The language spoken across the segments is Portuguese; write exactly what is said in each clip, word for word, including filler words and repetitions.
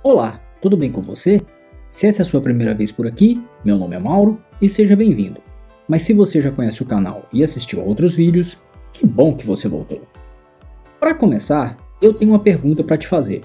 Olá, tudo bem com você? Se essa é a sua primeira vez por aqui, meu nome é Mauro e seja bem-vindo. Mas se você já conhece o canal e assistiu a outros vídeos, que bom que você voltou. Para começar, eu tenho uma pergunta para te fazer.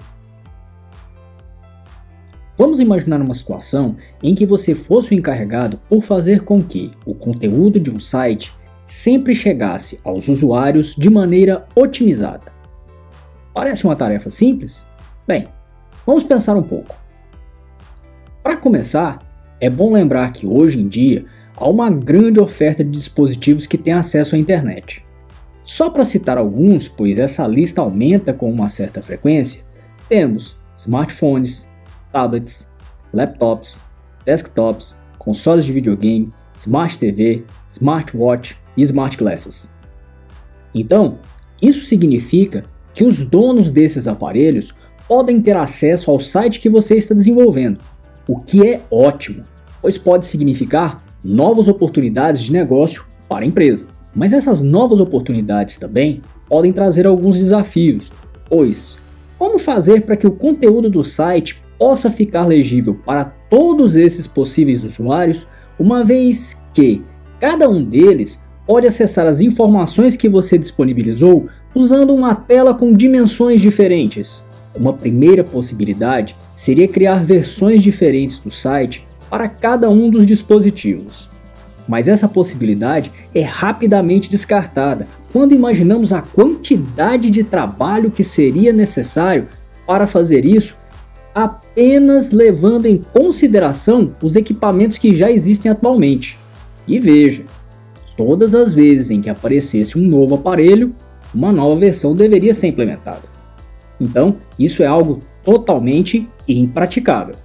Vamos imaginar uma situação em que você fosse o encarregado por fazer com que o conteúdo de um site sempre chegasse aos usuários de maneira otimizada. Parece uma tarefa simples? Bem, vamos pensar um pouco. Para começar, é bom lembrar que hoje em dia há uma grande oferta de dispositivos que têm acesso à internet. Só para citar alguns, pois essa lista aumenta com uma certa frequência, temos smartphones, tablets, laptops, desktops, consoles de videogame, smart T V, smartwatch e smart glasses. Então, isso significa que os donos desses aparelhos podem ter acesso ao site que você está desenvolvendo, o que é ótimo, pois pode significar novas oportunidades de negócio para a empresa. Mas essas novas oportunidades também podem trazer alguns desafios, pois como fazer para que o conteúdo do site possa ficar legível para todos esses possíveis usuários, uma vez que cada um deles pode acessar as informações que você disponibilizou usando uma tela com dimensões diferentes. Uma primeira possibilidade seria criar versões diferentes do site para cada um dos dispositivos. Mas essa possibilidade é rapidamente descartada quando imaginamos a quantidade de trabalho que seria necessário para fazer isso, apenas levando em consideração os equipamentos que já existem atualmente. E veja, todas as vezes em que aparecesse um novo aparelho, uma nova versão deveria ser implementada. Então, isso é algo totalmente impraticável.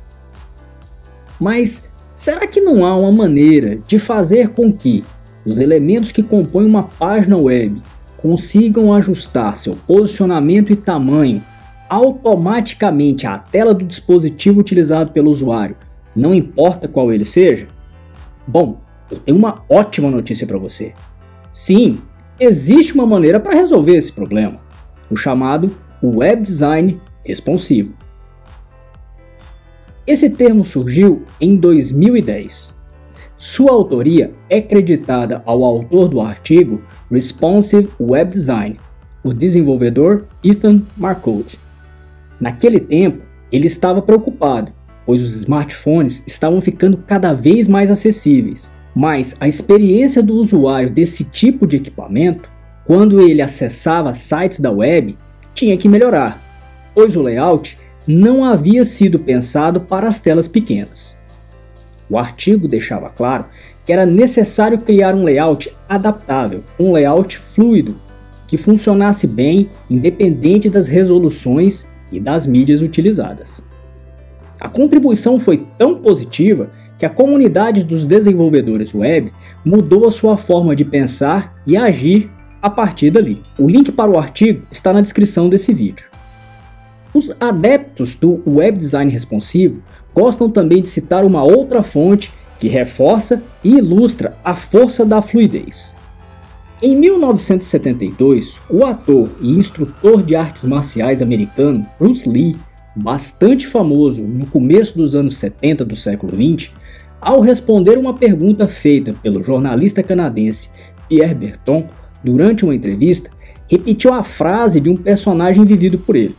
Mas será que não há uma maneira de fazer com que os elementos que compõem uma página web consigam ajustar seu posicionamento e tamanho automaticamente à tela do dispositivo utilizado pelo usuário, não importa qual ele seja? Bom, eu tenho uma ótima notícia para você. Sim, existe uma maneira para resolver esse problema, o chamado Web Design Responsivo. Esse termo surgiu em dois mil e dez. Sua autoria é creditada ao autor do artigo Responsive Web Design, o desenvolvedor Ethan Marcotte. Naquele tempo, ele estava preocupado, pois os smartphones estavam ficando cada vez mais acessíveis, mas a experiência do usuário desse tipo de equipamento, quando ele acessava sites da web, tinha que melhorar, pois o layout não havia sido pensado para as telas pequenas. O artigo deixava claro que era necessário criar um layout adaptável, um layout fluido, que funcionasse bem independente das resoluções e das mídias utilizadas. A contribuição foi tão positiva que a comunidade dos desenvolvedores web mudou a sua forma de pensar e agir a partir dali. O link para o artigo está na descrição desse vídeo. Os adeptos do Web Design Responsivo gostam também de citar uma outra fonte que reforça e ilustra a força da fluidez. Em mil novecentos e setenta e dois, o ator e instrutor de artes marciais americano Bruce Lee, bastante famoso no começo dos anos setenta do século vinte, ao responder uma pergunta feita pelo jornalista canadense Pierre Berton durante uma entrevista, repetiu a frase de um personagem vivido por ele.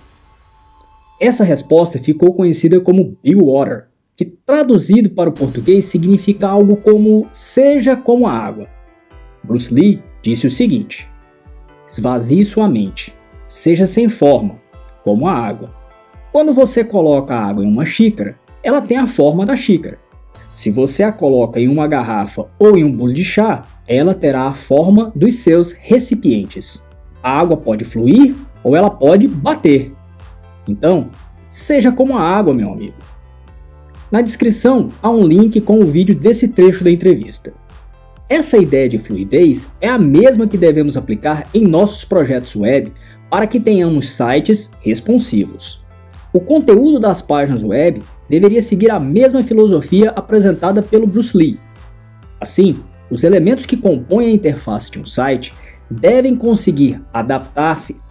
Essa resposta ficou conhecida como Be Water, que traduzido para o português significa algo como seja como a água. Bruce Lee disse o seguinte: esvazie sua mente, seja sem forma, como a água. Quando você coloca a água em uma xícara, ela tem a forma da xícara. Se você a coloca em uma garrafa ou em um bule de chá, ela terá a forma dos seus recipientes. A água pode fluir ou ela pode bater. Então, seja como a água, meu amigo. Na descrição há um link com o vídeo desse trecho da entrevista. Essa ideia de fluidez é a mesma que devemos aplicar em nossos projetos web para que tenhamos sites responsivos. O conteúdo das páginas web deveria seguir a mesma filosofia apresentada pelo Bruce Lee. Assim, os elementos que compõem a interface de um site devem conseguir adaptar-se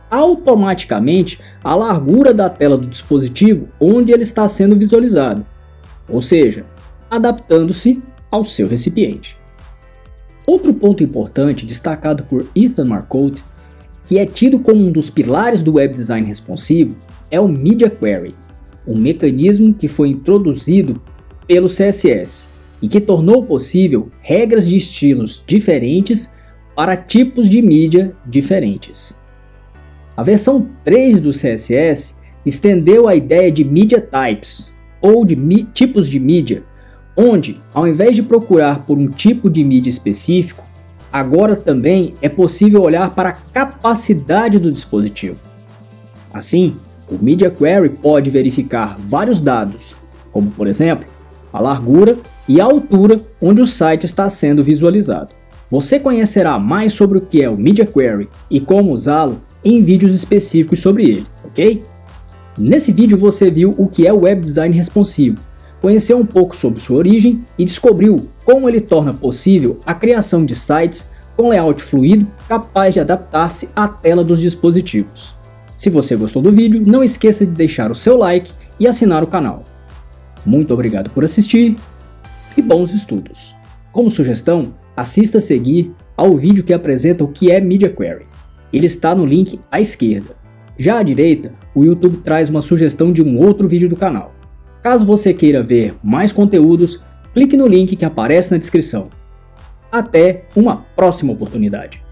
automaticamente a largura da tela do dispositivo onde ele está sendo visualizado, ou seja, adaptando-se ao seu recipiente. Outro ponto importante destacado por Ethan Marcotte, que é tido como um dos pilares do Web Design Responsivo, é o Media Query, um mecanismo que foi introduzido pelo C S S e que tornou possível regras de estilos diferentes para tipos de mídia diferentes. A versão três do C S S estendeu a ideia de Media Types, ou de tipos de mídia, onde, ao invés de procurar por um tipo de mídia específico, agora também é possível olhar para a capacidade do dispositivo. Assim, o Media Query pode verificar vários dados, como por exemplo, a largura e a altura onde o site está sendo visualizado. Você conhecerá mais sobre o que é o Media Query e como usá-lo em vídeos específicos sobre ele, ok? Nesse vídeo você viu o que é o Web Design Responsivo, conheceu um pouco sobre sua origem e descobriu como ele torna possível a criação de sites com layout fluido capaz de adaptar-se à tela dos dispositivos. Se você gostou do vídeo, não esqueça de deixar o seu like e assinar o canal. Muito obrigado por assistir e bons estudos! Como sugestão, assista a seguir ao vídeo que apresenta o que é Media Query. Ele está no link à esquerda. Já à direita, o YouTube traz uma sugestão de um outro vídeo do canal. Caso você queira ver mais conteúdos, clique no link que aparece na descrição. Até uma próxima oportunidade!